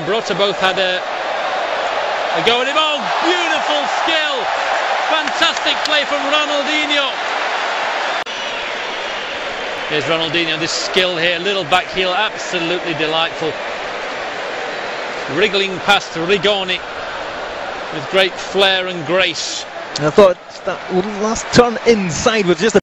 Brotta both had a go at him. Oh, beautiful skill! Fantastic play from Ronaldinho. Here's Ronaldinho, this skill here, little back heel, absolutely delightful. Wriggling past Rigoni with great flair and grace. I thought that last turn inside was just a